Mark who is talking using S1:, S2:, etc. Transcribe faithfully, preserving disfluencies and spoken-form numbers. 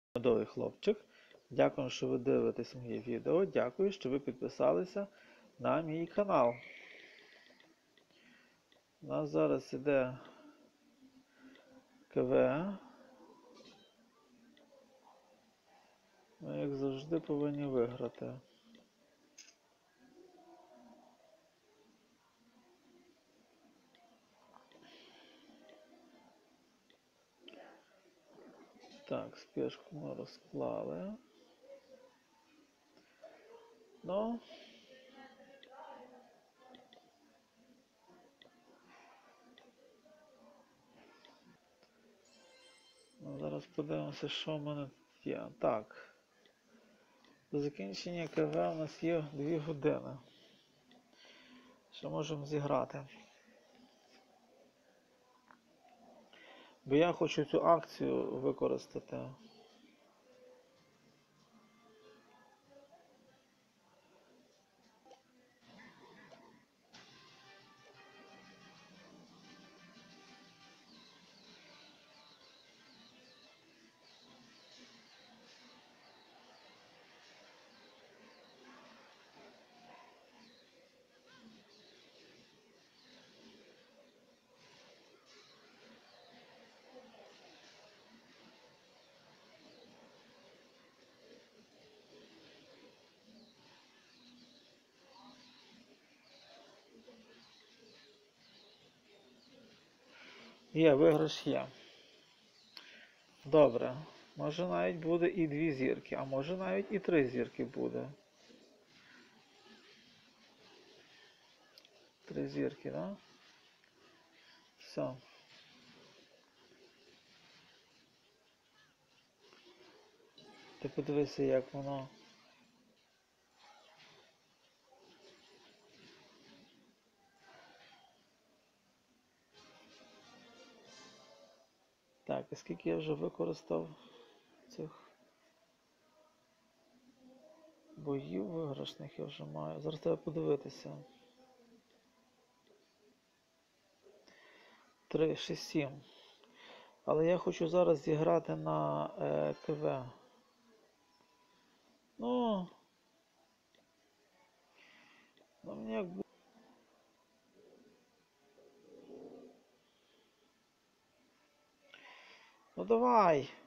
S1: Чудовий хлопчик. Дякую, що ви дивитесь моє відео. Дякую, що ви підписалися на мій канал. У нас зараз іде КВ. Ми, як завжди, повинні виграти. Так, спешку ми розклали. Ну. Ну, зараз подивимося, що в мене тут є. Так. До закінчення КВ у нас є дві години. Що можемо зіграти? Бо я хочу цю акцію використати. Є, виграш є. Добре. Може навіть буде і дві зірки, а може навіть і три зірки буде. Три зірки, так? Да? Все. Ти подивися, як воно. Так, і скільки я вже використав цих боїв виграшних я вже маю. Зараз треба подивитися. три, шість, сім. Але я хочу зараз зіграти на е, КВ. Ну, ну мені як буде. Ну давай.